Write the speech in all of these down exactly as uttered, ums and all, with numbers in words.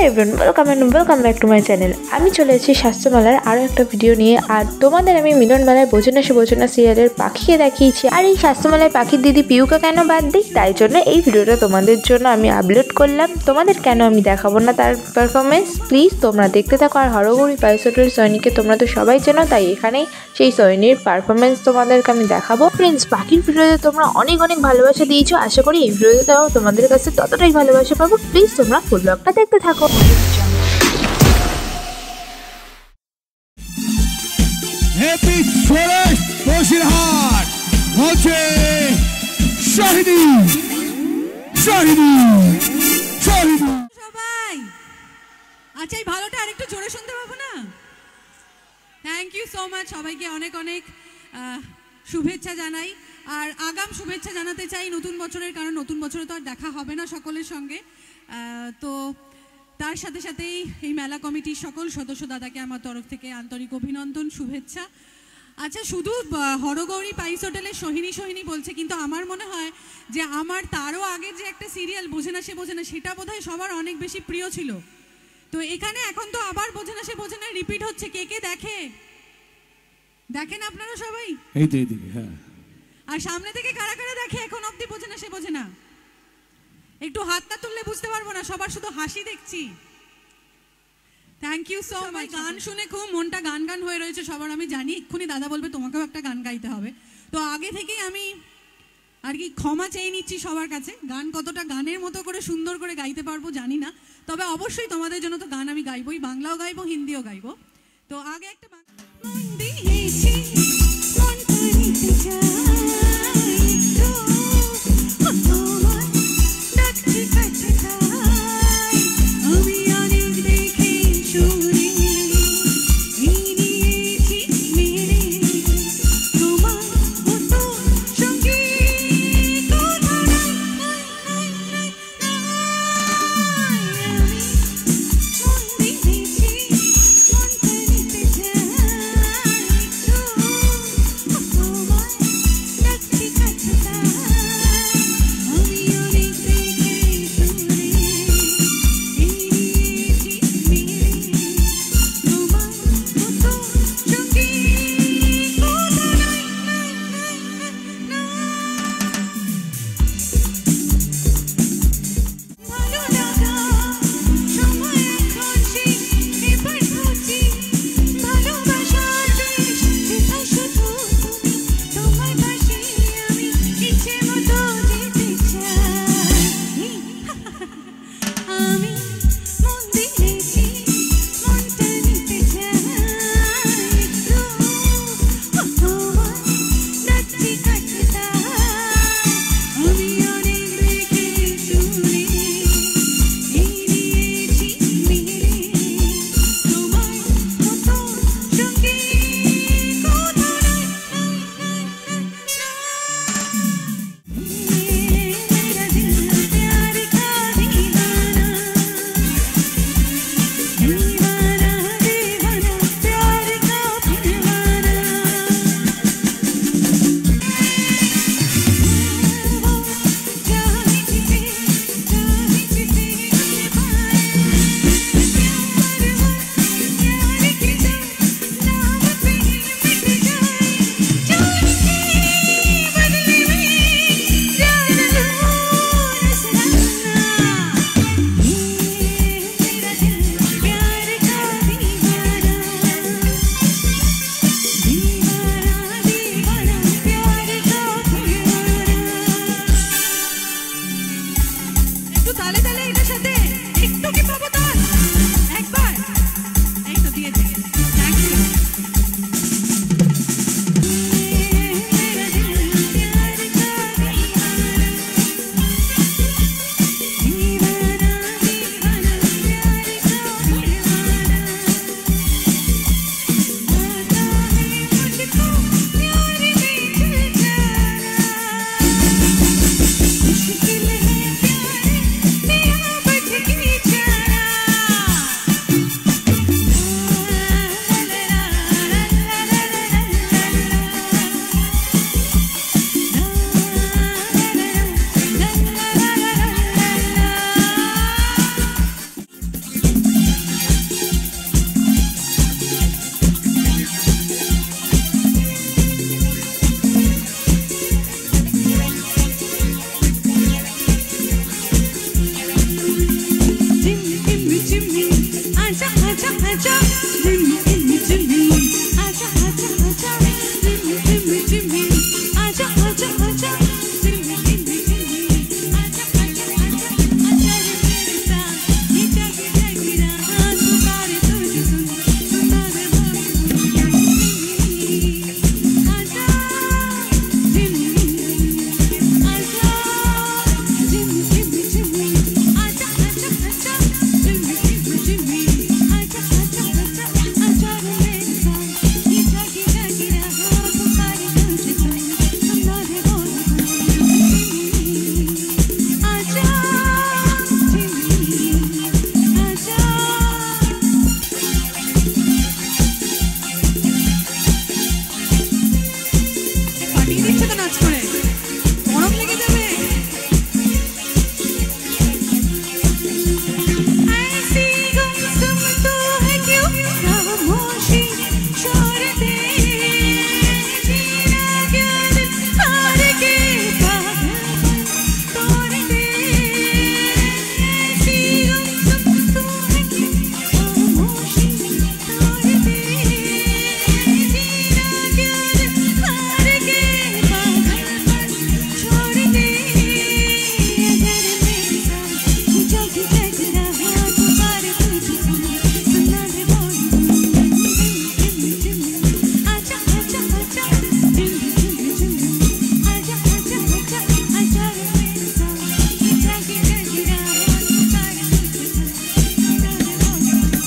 Everyone, welcome and welcome back to my channel. আমি চলে এসেছি স্বাস্থ্যমেলার আরও একটা ভিডিও নিয়ে। আর তোমাদের আমি মিলন মেলায় বোঝো না সে বোঝো না সিরিয়ালের পাখিকে দেখিয়েছি। আর এই স্বাস্থ্যমেলায় পাখির দিদি পিউকে কেন বাদ দিই, তাই জন্য এই ভিডিওটা তোমাদের জন্য আমি আপলোড করলাম। তোমাদের কেন আমি দেখাবো না তার পারফরমেন্স, প্লিজ তোমরা দেখতে থাকো। আর হরগৌরী পাইস হোটেল সৈনিককে তোমরা তো সবাই চেনো, তাই এখানেই সেই সৈনির পারফরমেন্স তোমাদেরকে আমি দেখাবো। ফ্রেন্ডস, পাখির ভিডিওতে তোমরা অনেক অনেক ভালোবাসা দিয়েছো, আশা করি এই ভিডিওতেও তোমাদের কাছে ততটাই ভালোবাসা পাবো। প্লিজ তোমরা ফুল ব্লগটা দেখতে থাকো। হ্যাপি ফরেস্ট বসিরহাট হচ্ছে শাহিদি শাহিদি শাহিদি সবাই। আচ্ছা, এই ভালোটা আরেকটু জোরে শুনতে পাবো না? Thank you so much. সবাইকে অনেক অনেক শুভেচ্ছা জানাই। আর আগাম শুভেচ্ছা জানাতে চাই নতুন বছরের, কারণ নতুন বছরে তো আর দেখা হবে না সকলের সঙ্গে। তো তার সাথে সাথেই এই মেলা কমিটির সকল সদস্য দাদাকে আমার তরফ থেকে আন্তরিক অভিনন্দন, শুভেচ্ছা। আচ্ছা, শুধু হরগৌরী পাইস হোটেলের সোহিনী সোহিনী বলছে, কিন্তু আমার মনে হয় যে আমার তারও আগের যে একটা সিরিয়াল বোঝে না সে বোঝে না, সেটা বোধহয় সবার অনেক বেশি প্রিয় ছিল। তো এখানে এখন তো আবার বোঝে না সে বোঝে না রিপিট হচ্ছে। কে কে দেখে দেখেন আপনারা সবাই? এই তো এইদিকে। হ্যাঁ, আর সামনে থেকে কারা কারা দেখে এখন অবধি বোঝে না সে বোঝে না? একটু হাত না তুললে বুঝতে পারবো না, সবার শুধু হাসি দেখছি। Thank you so much. গান শুনে খুব মনটা গান গান হয়ে রয়েছে সবার। আমি জানি এক্ষুনি দাদা বলবে তোমাকেও একটা গান গাইতে হবে, তো আগে থেকেই আমি আর কি ক্ষমা চেয়ে নিচ্ছি সবার কাছে। গান কতটা গানের মতো করে সুন্দর করে গাইতে পারবো জানি না, তবে অবশ্যই তোমাদের জন্য তো গান আমি গাইবই, বাংলাও গাইবো হিন্দিও গাইবো। তো আগে একটা जिम्मी जिम्मी आजा आजा आजा जिम्मी जिम्मी जिम्मी आजा आजा आजा जिम्मी जिम्मी जिम्मी आजा आजा आजा जिम्मी जिम्मी जिम्मी आजा आजा आजा आजा रे मेरे साथ ये जागी जागी रात पुकारे तुझे सुन सुना दे आजा जिम्मी आजा जिम्मी जिम्मी जिम्मी आजा आजा आजा जिम्मी जिम्मी जिम्मी आजा आजा आजा आजा रे मेरे साथ ये जागी जागी रात पुकारे तुझे सुन सुना दे बोल आजा जिम्मी आजा পাঠিয়ে দিচ্ছে তো নাচ করে গরম লেগে যাবে ऐसी गुमसुम तू है क्यों खामोशी छोड़ दे जीना क्या दिल हार के पागलपन तोड़ दे ऐसी गुमसुम तू है क्यों खामोशी छोड़ दे जीना क्या दिल हार के पागलपन छोड़ दे अगर मेरे साथ ये जागी जागी रात पुकारे तुझे सुन सुना दे बोल जिम्मी जिम्मी आजा आजा आजा जिम्मी जिम्मी जिम्मी आजा आजा आजा आजा रे मेरे साथ ये जागी जागी रात पुकारे तुझे सुन सुना दे बोल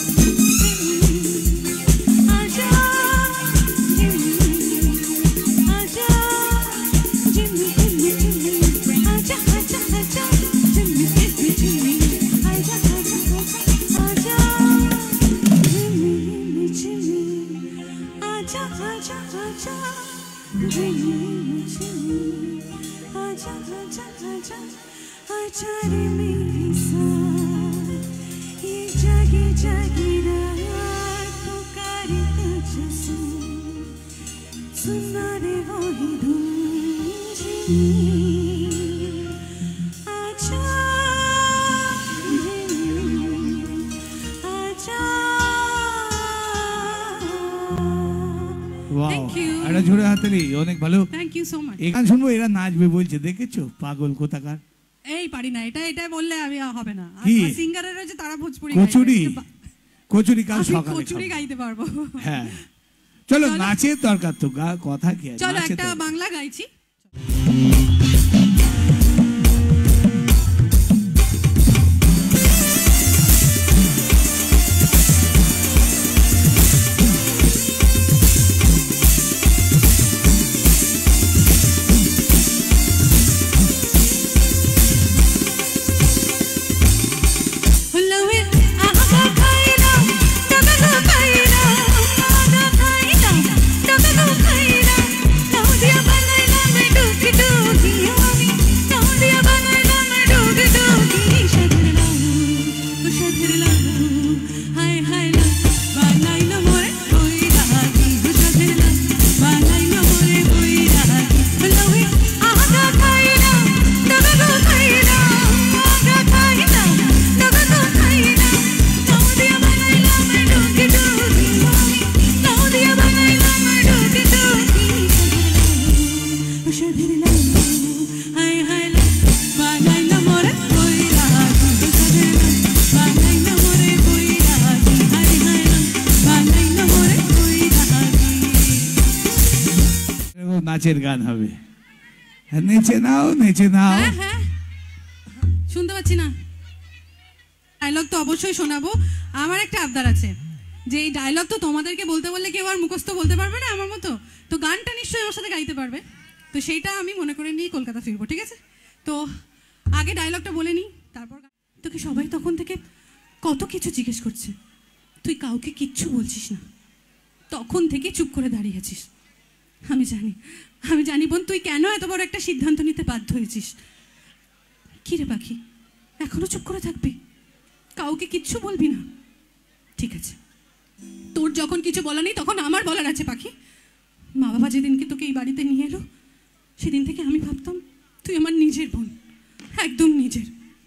जिम्मी आजा जिम्मी आजा जिम्मी जिम्मी जिम्मी आजा आजा आजा जिम्मी जिम्मी जिम्मी आजा आजा आजा आजा जिम्मी जिम्मी आजा आजा आजा जिम्मी जिम्मी आजा आजा आजा आजा रे मेरे साथ ये जागी जागी रात पुकारे तुझे सुन सुना दे वही धुन जिम्मी आजा जिम्मी आजा ওয়াও Thank you. একটা জোরে হাততালি অনেক ভালো থ্যাংক ইউ সো মাচ এই গান শুনবো এরা নাচবে বলছে দেখেছো পাগল কোথাকার এই পারি না এটা এটা বললে আমি আর হবে না কি? আর সিঙ্গারের রয়েছে তারা ভোজপুরি কচুরি গাইবে। কচুরি কাল আমি সকালে কচুরি খাবো। গাইতে পারবো হ্যাঁ চলো চলো। নাচের দরকার তো গা কথা কি আছে চলো নাচের একটা দরকার। বাংলা গাইছি হুল্লাহুইল আহা খাইনা টাকা খাইনা আহা খাইনা টাকা খাইনা নাও দিয়া বানাইলা মে ডুকি ডুকি আমি নাও দিয়া বানাইলা মে ডুকি ডুকি সাধরলাম তো সাধরলাম হায় হায় লা বানাইলা মোরে কই রাখি তো সাধরলাম বানাইলা মোরে কই রাখি হুল্লাহুইল আহা খাইনা টাকা খাইনা আহা খাইনা টাকা খাইনা নাও দিয়া বানাইলা মে ডুকি ডুকি আমি নাও দিয়া বানাইলা মে ডুকি ডুকি সাধরলাম হায় হায় লা বানাইলা মোরে কই রাখি তো সাধরলাম বানাইলা মোরে কই রাখি হায় হায় লা বানাইলা মোরে কই রাখি এরকম নাচের গান হবে হ্যাঁ, নেচে নাও নেচে নাও হ্যাঁ হ্যাঁ শুনতে পাচ্ছি না ডায়লগ তো অবশ্যই শোনাবো আমার একটা আবদার আছে যে এই ডায়লগ তো তোমাদেরকে বলতে বললে কেউ আর মুখস্থ বলতে পারবে না আমার মতো তো গানটা নিশ্চয়ই আমার সাথে গাইতে পারবে তো সেইটা আমি মনে করে নিয়ে কলকাতা ফিরবো ঠিক আছে তো আগে ডায়লগটা বলে নিই তারপর গান- তোকে সবাই তখন থেকে কত কিছু জিজ্ঞেস করছে তুই কাউকে কিচ্ছু বলছিস না তখন থেকে চুপ করে দাঁড়িয়ে আছিস আমি জানি আমি জানি বোন তুই কেন এত বড় একটা সিদ্ধান্ত নিতে বাধ্য হয়েছিস কি রে পাখি এখনো চুপ করে থাকবি কাউকে কিচ্ছু বলবি না ঠিক আছে তোর যখন কিছু বলা নেই তখন আমার বলার আছে পাখি মা বাবা যেদিনকে তোকে এই বাড়িতে নিয়ে এলো সেদিন থেকে আমি ভাবতাম তুই আমার নিজের বোন একদম নিজের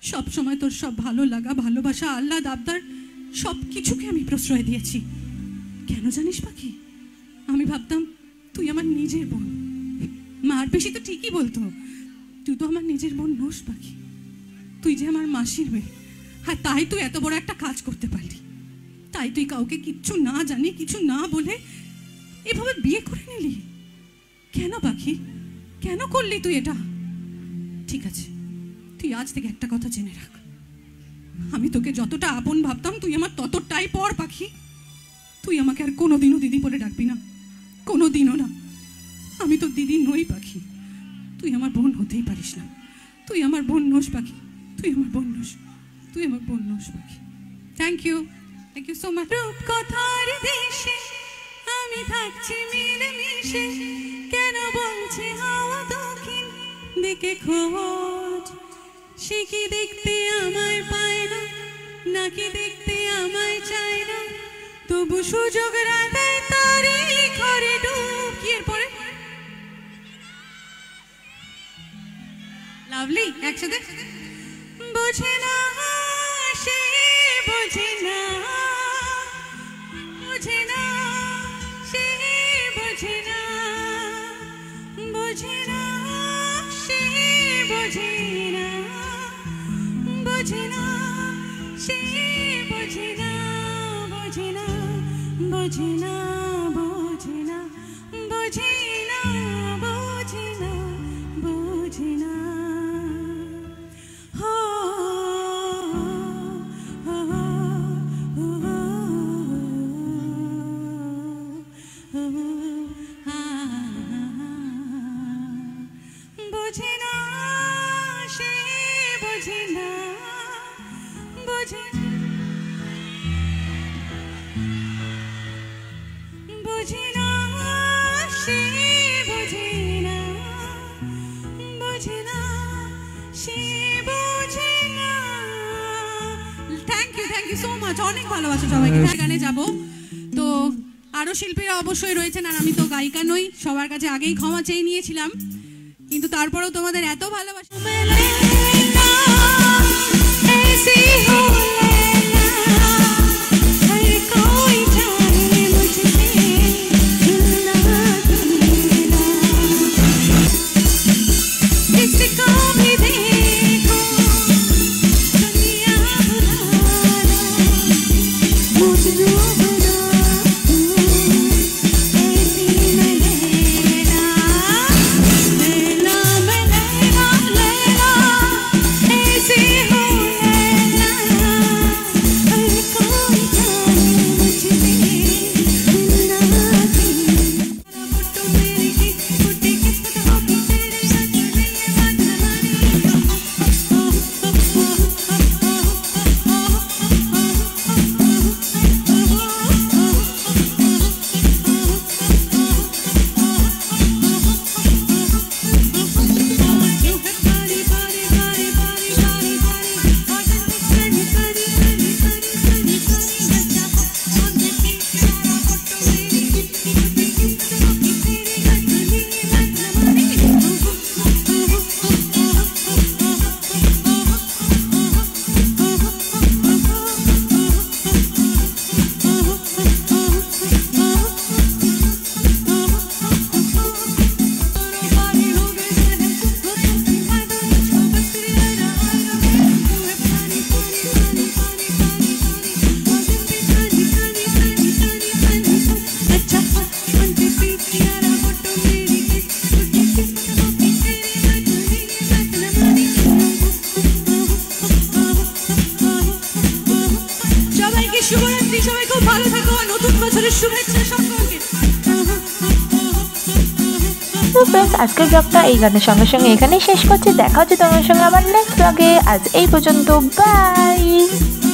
সব সময় তোর সব ভালো লাগা, ভালোবাসা, আহ্লাদ, আবদার সব কিছুকে আমি প্রশ্রয় দিয়েছি। কেন জানিস পাখি? আমি ভাবতাম তুই আমার নিজের বোন। মার বেশি তো ঠিকই বলতো, তুই তো আমার নিজের বোন নোস পাখি। তুই যে আমার মাসির মেয়ে, হ্যাঁ তাই তুই এত বড় একটা কাজ করতে পারলি। তাই তুই কাউকে কিচ্ছু না জানি, কিছু না বলে এভাবে বিয়ে করে নিলি। কেন পাখি, কেন করলি তুই এটা? ঠিক আছে, তুই আজ থেকে একটা কথা জেনে রাখ, আমি তোকে যতটা আপন ভাবতাম তুই আমার ততটাই পর পাখি। তুই আমাকে আর কোনোদিনও দিদি বলে ডাকবি না, কোনোদিনও না। আমি তো দিদি নই পাখি, তুই আমার বোন হতেই পারিস না। তুই আমার বোন নোস পাখি, তুই আমার বোন নোস, তুই আমার বোন নোস পাখি। Thank you, thank you so much. রূপকথার দেশে আমি থাকছি মিলেমিশে, কেন বলছে হাওয়া দক্ষিণ দিকে খোঁজ? সে কি দেখতে আমায় পায় না, নাকি দেখতে আমায় চায় না, তবু সুযোগ রাখে তারই ঘরে ডুব। কি এরপরে? লাভলি, একসাথে। বোঝে না সে, বোঝে না, বোঝে না সে, বোঝে না, বোঝে না সে, বোঝে না, বোঝে না সে, বোঝে না, বোঝে না, বোঝে না, বোঝে না, বোঝে না, বোঝে না, বোঝে না। হো হো হো বোঝে না সে, বোঝে না, বোঝে না, বোঝে না সে, বোঝে না, বোঝে না সে, বোঝে না। Thank you, thank you so much. অনেক ভালোবাসা সবাইকে। গানে যাব তো আরো শিল্পীরা অবশ্যই রয়েছেন, আর আমি তো গায়িকা নই, সবার কাছে আগেই ক্ষমা চেয়ে নিয়েছিলাম, কিন্তু তারপরেও তোমাদের এত ভালোবাসা। শুভরাত্রি, সবাই খুব ভালো থাকো, নতুন বছরের শুভেচ্ছা সকলকে। তো ফ্রেন্ডস, আজকের ব্লগটা এই গানের সঙ্গে সঙ্গে এখানেই শেষ করছি। দেখা হচ্ছে তোমার সঙ্গে আবার নেক্সট ব্লগে। আজ এই পর্যন্ত, বাই।